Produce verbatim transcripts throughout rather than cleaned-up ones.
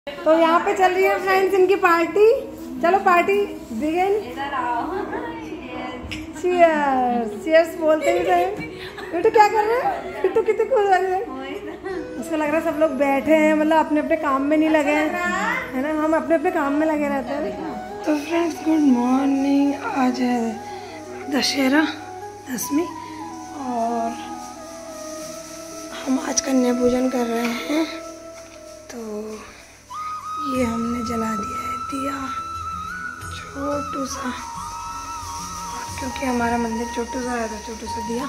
तो यहाँ पे चल रही है फ्रेंड्स इनकी पार्टी। चलो पार्टी बिगिन। चीयर्स चीयर्स बोलते ही थे। बिट्टू क्या कर रहे हैं? बिट्टू कितने खुश हो रहे हैं। उसको लग रहा है सब लोग बैठे हैं, मतलब अपने अपने काम में नहीं लगे हैं, है ना। हम अपने अपने काम में लगे रहते हैं। तो फ्रेंड्स गुड मॉर्निंग। आज है दशहरा दसवीं और हम आज कन्या पूजन कर रहे हैं। तो ये हमने जला दिया है दिया छोटू सा, क्योंकि हमारा मंदिर छोटू सा है तो छोटू सा दिया।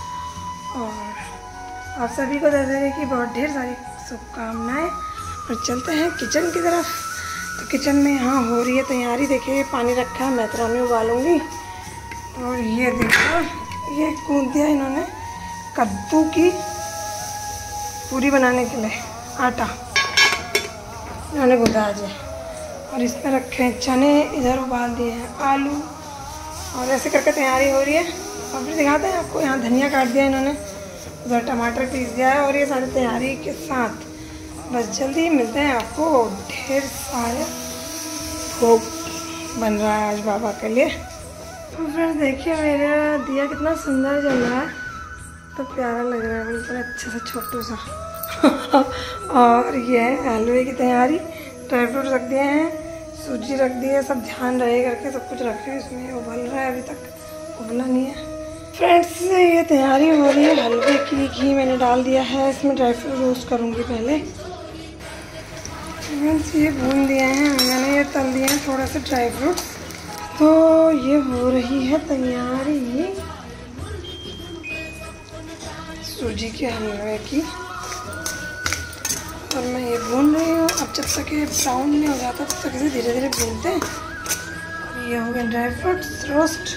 और आप सभी को दशहरे की बहुत ढेर सारी शुभकामनाएं। और चलते हैं किचन की तरफ। तो किचन में यहाँ हो रही है तैयारी। देखिए पानी रखा है, मैक्रोनी उबालूंगी। और ये देखो ये गूंद दिया इन्होंने कद्दू की पूरी बनाने के लिए आटा इन्होंने गूंदा आज है। और इसमें रखे हैं चने, इधर उबाल दिए हैं आलू। और ऐसे करके तैयारी हो रही है। और फिर दिखाते हैं आपको। यहाँ धनिया काट दिया इन्होंने, उधर टमाटर पीस दिया है। और ये सारी तैयारी के साथ बस जल्दी मिलते हैं आपको। ढेर सारे भोग बन रहा है आज बाबा के लिए। तो फ्रेंड्स देखिए मेरा दिया कितना सुंदर जल रहा है, तो प्यारा लग रहा है बिल्कुल अच्छा सा छोटू सा। और ये है हलवे की तैयारी। ड्राई फ्रूट रख दिए हैं, सूजी रख दी है, सब ध्यान रहे करके सब कुछ रख रहे हैं। इसमें उबल रहा है, अभी तक उबला नहीं है। फ्रेंड्स ये तैयारी हो रही है हलवे की। घी मैंने डाल दिया है, इसमें ड्राई फ्रूट रोस्ट करूँगी पहले। फ्रेंड्स ये भून दिए हैं मैंने, ये तल दिए हैं थोड़ा सा ड्राई फ्रूट। तो ये हो रही है तैयारी सूजी के हलवे की। और मैं ये भून रही हूँ। अब जब तक ये ब्राउन नहीं हो जाता तब तक इसे धीरे धीरे भूनते हैं। ये हो गया ड्राई फ्रूट्स रोस्ट।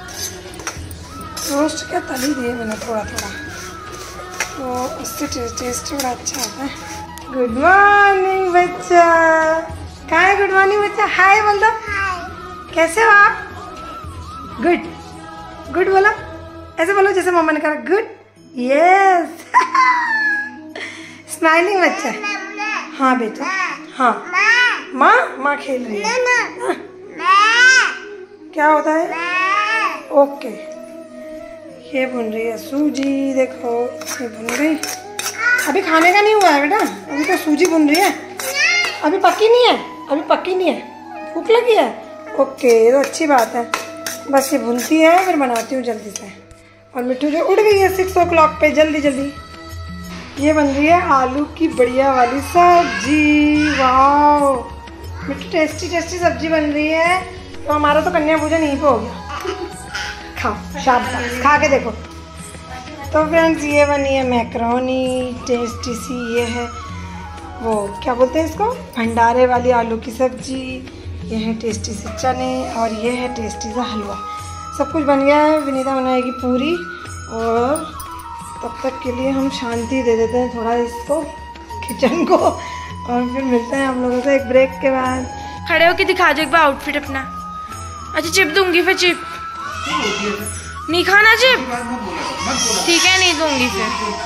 रोस्ट क्या तल ही दिए मैंने थोड़ा थोड़ा, तो उससे टेस्ट बड़ा अच्छा आता है। गुड मॉर्निंग बच्चा। कहाँ है गुड मॉर्निंग बच्चा? हाय बोल दो। कैसे हो आप? गुड गुड बोलो, ऐसे बोलो जैसे मम्मा ने कहा गुड। यस स्माइलिंग बच्चा। हाँ बेटा हाँ। माँ माँ खेल रही है। क्या होता है? ओके। ये भुन रही है सूजी, देखो ये भुन गई। अभी खाने का नहीं हुआ है बेटा, अभी तो सूजी भुन रही है। अभी पक्की नहीं है, अभी पक्की नहीं है। भूख लगी है? ओके ये तो अच्छी बात है। बस ये भुनती है फिर बनाती हूँ जल्दी से। और मिट्टू जो उड़ गई है सिक्स ओ क्लॉक पे जल्दी जल्दी। ये बन रही है आलू की बढ़िया वाली सब्जी। वाओ मिट्टू टेस्टी टेस्टी सब्जी बन रही है। तो हमारा तो कन्या पूजन यहीं पे हो गया। खाओ शाबाश, खा के देखो। तो फ्रेंड्स ये बनी है मैक्रोनी टेस्टी सी। ये है वो क्या बोलते हैं इसको, भंडारे वाली आलू की सब्जी। ये है टेस्टी से चने और ये है टेस्टी सा हलवा। सब कुछ बन गया है। विनीता बनाएगी पूरी। और तब तक के लिए हम शांति दे देते हैं थोड़ा इसको, किचन को। और फिर मिलते हैं हम लोगों से एक ब्रेक के बाद। खड़े होके दिखा दो एक बार आउटफिट अपना। अच्छा चिप दूंगी फिर। चिप नहीं खाना चिप? ठीक है नहीं दूंगी फिर।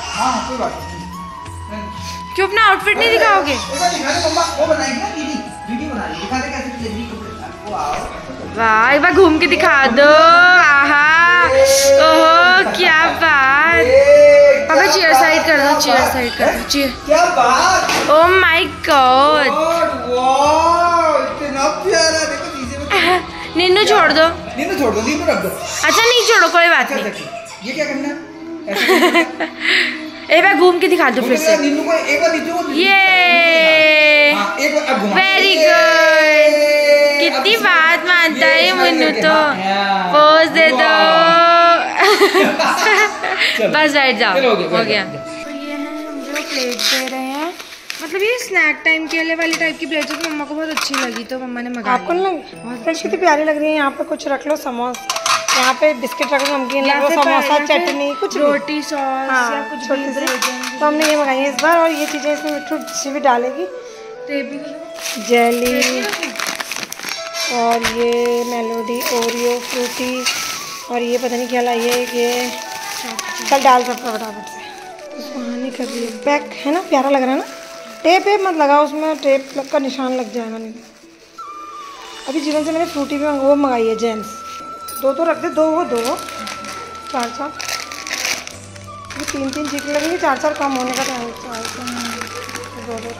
क्यों अपना आउटफिट नहीं दिखाओगे? वाह एक बार घूम के दिखा दो। आहा ओहो क्या बात। पापा चेयर साइड कर दो, चेयर साइड कर दो। चेयर क्या बात। ओह माय गॉड इतना प्यारा। देखो चीजें। नीनू छोड़ दो, नीनू छोड़ दो, नीनू रख दो। अच्छा नहीं छोड़ो कोई बात नहीं। ये क्या करना है? एक बार घूम के दिखा दो फिर से। नीनू को एक बार नीचे को ये वेरी गुड। कितनी बात मानता है मुन्नू तो। पोज दे दो। बस बैठ जाओ, हो गया। तो ये है हम जो प्लेट दे रहे हैं, मतलब ये स्नैक टाइम के लिए वाली टाइप की प्लेट है। तो मम्मा को बहुत अच्छी लगी तो मम्मा ने मंगाई। आपको नहीं लगी? बहुत कितनी प्यारी लग रही है। यहाँ पे कुछ रख लो समोसा, यहाँ पे बिस्किट रख लो, नमकीन रख लो, समोसा चटनी कुछ रोटी सॉस या कुछ छोटी सी। तो हमने ये मंगाई है इस बार। और ये चीज़ें इसमें मिट्टू सी भी डालेगी। जेली और ये मेलोडी ओरियो फ्रूटी और ये पता नहीं क्या लाई है ये। चल डाल सकता फटाफट से। तो सुहानी कर रही है पैक, है ना? प्यारा लग रहा है ना? टेप वेप मत लगाओ उसमें, टेप का निशान लग जाएगा नहीं। अभी जीवन से मैंने फ्रूटी भी वो मंगाई है जेम्स, दो तो रख दे, दो वो दो चार चार, ये तीन तीन चीज़ें लगेंगी, चार चार कम होने का टाइम दो दो।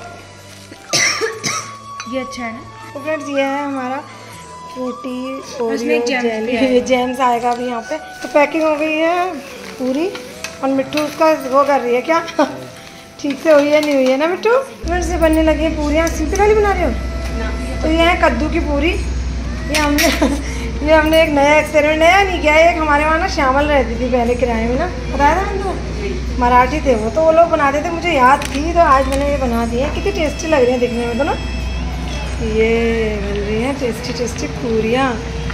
ये अच्छा है ना। तो फ्रेंड्स ये है हमारा फ्रूटी ओरियो जेली, जेम्स आएगा अभी यहाँ पे। तो पैकिंग हो गई है पूरी और मिट्टू उसका वो कर रही है क्या ठीक से हुई है नहीं हुई है ना मिट्टू। फ्रेंड्स ये बनने लगी है पूरियाँ, सिंपल वाली बना रहे हो। तो ये है कद्दू की पूरी, ये हमने ये हमने एक नया एक्सपेरिमेंट, नया नहीं किया, एक हमारे वहाँ ना श्यामल रहती थी पहले किराए में ना, बताया था मैंने, मराठी थे वो, तो वो लोग बनाते थे, मुझे याद थी, तो आज मैंने ये बना दी है। कितनी टेस्टी लग रही है दिखने में तो ना। ये बन रही है टेस्टी टेस्टी पूरियाँ,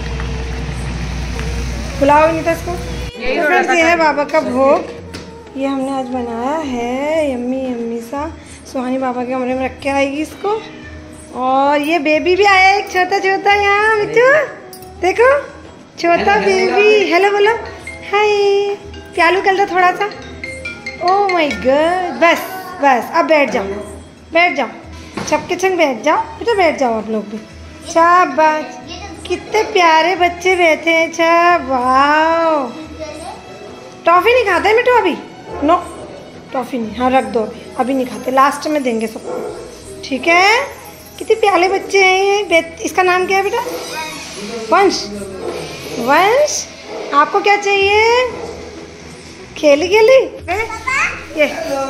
पुलाव नहीं था इसको। तो ये है बाबा का भोग, ये हमने आज बनाया है, यम्मी यम्मी सा। सुहानी बाबा के कमरे में रख के आएगी इसको। और ये बेबी भी आया है एक छोटा छोटा यहाँ बिट्टू, देखो छोटा बेबी, हेलो बोलो, हाय, प्यालू कर दो थोड़ा सा। ओह माय गॉड, बस बस अब बैठ जाओ, बैठ जाओ, छपके छंग बैठ जाओ बेटा, बैठ जाओ आप लोग भी। शाबाश, कितने प्यारे बच्चे बैठे हैं। शाबाश, टॉफ़ी नहीं खाते मिट्टू अभी, नो टॉफ़ी नहीं, हाँ रख दो अभी, अभी नहीं खाते, लास्ट में देंगे सबको, ठीक है। कितने प्यारे बच्चे हैं ये। इसका नाम क्या है बेटा? वंश। वंश, आपको क्या चाहिए? खेली खेली ये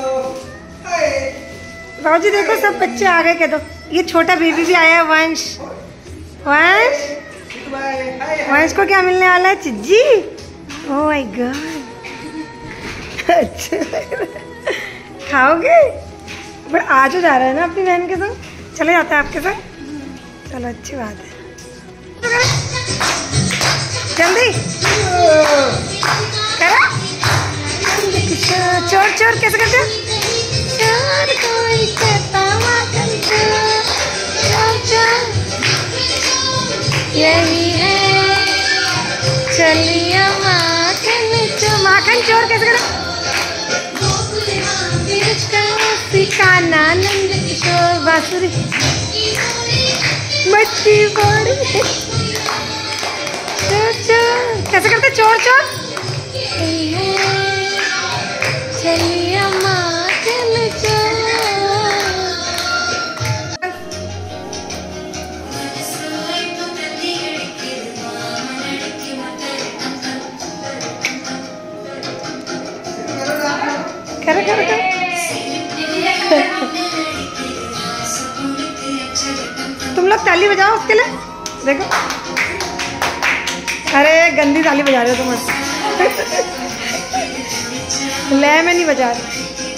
बाबूजी देखो सब बच्चे आ गए, कह दो ये छोटा बेबी भी आया है वंश। वंश, वंश को क्या मिलने वाला है? चिज्जी। ओह माय गॉड, अच्छा खाओगे? बट आज हो जा रहा है ना अपनी बहन के साथ, चले जाता है आपके साथ, चलो अच्छी बात है। जल्दी करो, चोर चोर कैसे करते हो? चोर कोई कहता माखन चोर, चोर चोर यही है, चलिए माखन चोर। माखन चोर कैसे करो? सिखाना नंद किशोर बांसुरी मट्टी बड़ी, चोर चोर कैसे करते? चोर चोर चलिए माखन चोर। करो करो करो तुम लोग ताली बजाओ उसके लिए, देखो। अरे गंदी ताली बजा रहे हो तुम, लय में नहीं बजा रहे।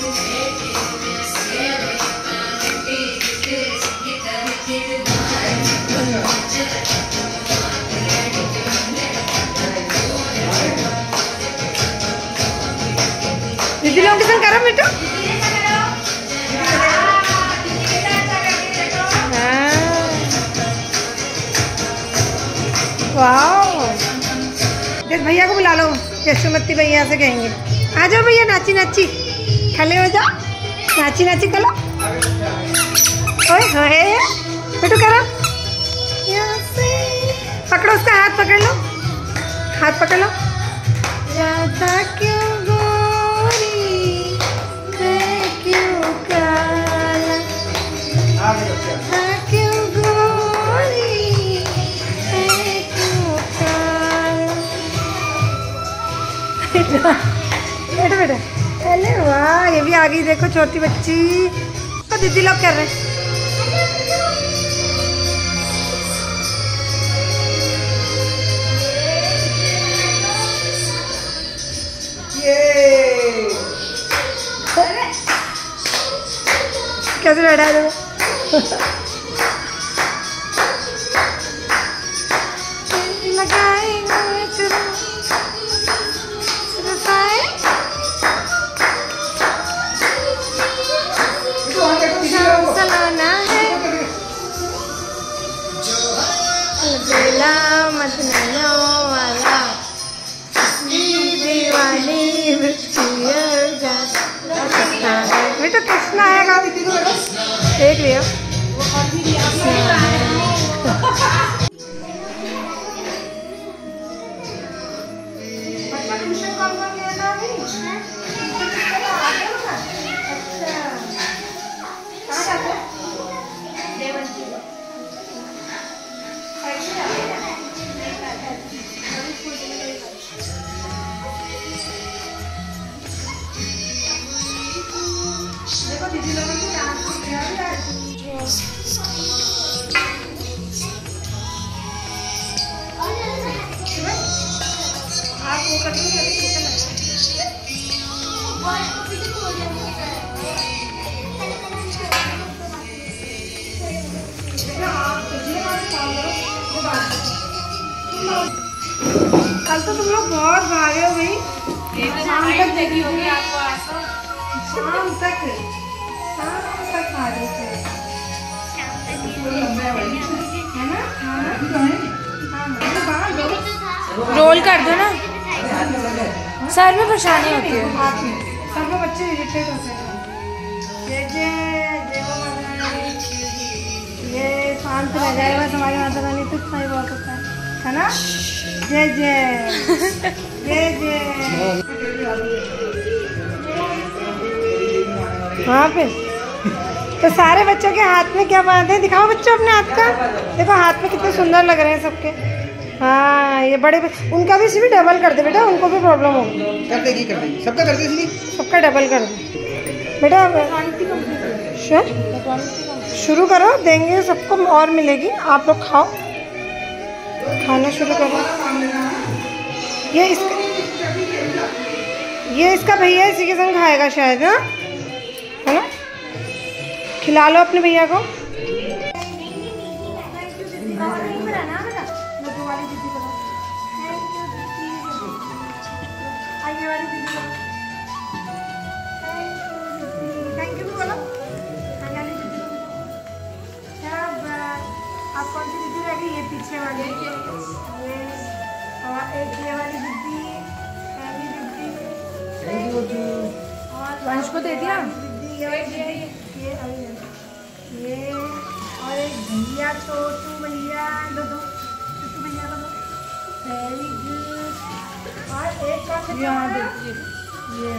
दीदी लोगों के संग करो बेटा। वाह, देख भैया को बुला लो, यशोमती भैया से कहेंगे आ जाओ भैया, नाची नाची खड़े हो जाओ, नाची नाची करो। ओए होए बेटू करो, पकड़ो उसका हाथ, पकड़ लो हाथ, पकड़ लो। राधा क्यों गोरी है क्यों काला, क्यों गोरी बेटा बेटा, अरे वाह ये भी आ गई, देखो छोटी बच्ची। तो दीदी लोग कर रहे हैं, कैसे बैठा है सलाना है बेला मदना वाला दीवानी बेटा, कृष्णा आएगा। देख रही हो? देखो दीदी लोगों को डांस किया है। आप वो कर लीजिए कल तो तुम लोग बहुत भागे हो भाई, शाम तक देखी होगी आपको, शाम तक शाम तक भागे थे, है ना? रोल कर दो ना, सर में परेशानी होती है, हाथ में सब में बच्चे इरिटेट होते हैं। जय जय जय माता रानी, ये शांत रह जाए बस हमारी माता रानी तो इतना ही बहुत होता है, है ना? जय जय जय जय। हाँ पे तो सारे बच्चों के हाथ में क्या बात है, दिखाओ बच्चों अपने हाथ का, देखो हाथ में कितने सुंदर लग रहे हैं सबके। हाँ ये बड़े उनका भी भी डबल कर दे बेटा, उनको भी प्रॉब्लम होगी। कर देगी कर देगी सबका कर देगी, सबका डबल कर दे बेटा। शुरू करो, देंगे सबको और मिलेगी, आप लोग खाओ, खाना शुरू करो। ये इसका ये इसका भैया इसी के संग खाएगा शायद, ना है ना? खिला लो अपने भैया को। आप कौन सी दीदी रह गई? ये पीछे वाली, ये और एक ये वाली दीदी, वंश को दे दिया ये ये ये और एक भैया, छोटू भैया, दो दो छोटू भैया को दो, वेरी गुड। और एक कौन यहाँ देखिए, ये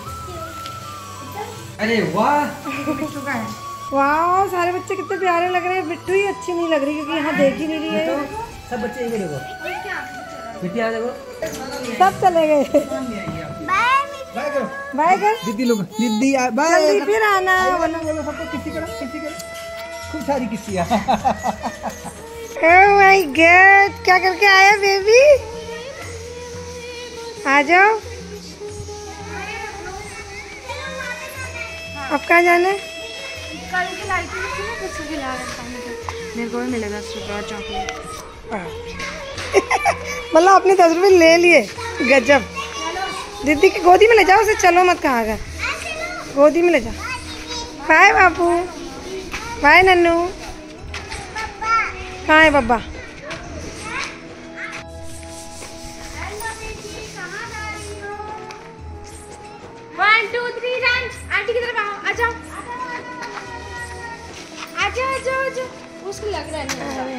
अरे वाह बिट्टू का है। वाह सारे बच्चे कितने प्यारे लग रहे हैं, बिट्टू ही अच्छी नहीं लग रही क्योंकि यहाँ देख ही नहीं रही है। सब बच्चे ये देखो, बिटिया देखो, सब चले गए। बाय करो, बाय कर दीदी लोग, दीदी बाय, जल्दी फिर आना। बोलो बोलो सबको, किसी करो किसी करो, खूब सारी किसियाँ। ओह माय गॉड, क्या करके आया बेबी? आ जाओ, अब कहाँ जाना है? कल की लाइटिंग थी ना, कुछ खिला रहा मेरे को भी मिलेगा सुपर चॉकलेट। मतलब आपने दस रुपये ले लिए, गजब। दीदी की गोदी में ले जाओ उसे, चलो मत कहाँ गया, गोदी में ले जाओ। बाय बाबू, बाय नन्नू। कहाँ है बब्बा? One two three run, aunty की तरफ आओ, आ जाओ आ जाओ आ जाओ आ जाओ, उसको लग रहा है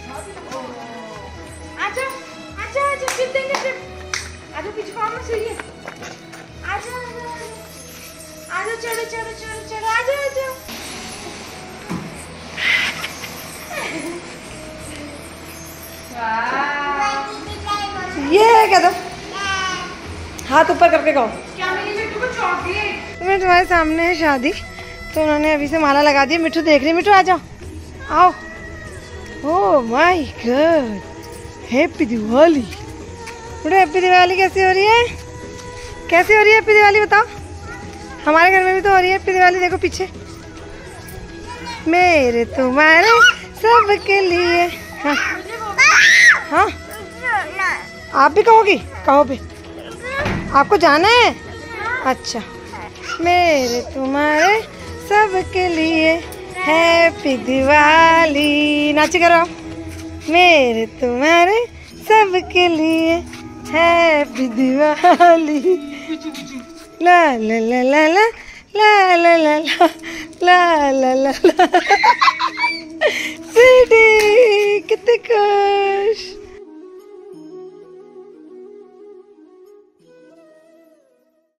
आ जाओ आ जाओ आ जाओ, टिप देंगे टिप, आ जाओ पीछे पाँव में सीढ़ी, आ जाओ आ जाओ, चलो चलो चलो चलो, आ जाओ आ जाओ। ये क्या दो, हाथ ऊपर करके गाओ। क्या मिली मिट्टू को चॉकलेट? तुम्हें तुम्हारे सामने है शादी, तो उन्होंने अभी से माला लगा दी। मिट्टू देख रही, मिट्टू आ जाओ, आओ। Oh my god, happy Diwali. बेटा हैप्पी दिवाली कैसी हो रही है? कैसी हो रही है हैप्पी दिवाली बताओ? हमारे घर में भी तो हो रही है हैप्पी दिवाली, देखो पीछे। मेरे तुम्हारे सबके लिए। हाँ हाँ आप भी कहोगी? कहो भी, आपको जाना है? अच्छा। मेरे तुम्हारे सबके लिए हैप्पी दिवाली, नाची करो। मेरे तुम्हारे सबके लिए हैप्पी दिवाली, ला ला ला ला ला ला ला ला ला ला ला ला ला